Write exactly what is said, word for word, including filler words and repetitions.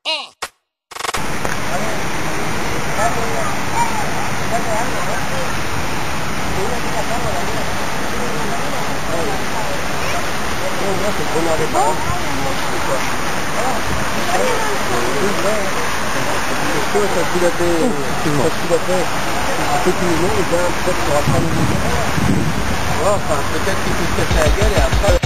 Enfin, peut-être qu'il peut se casser la gueule et après...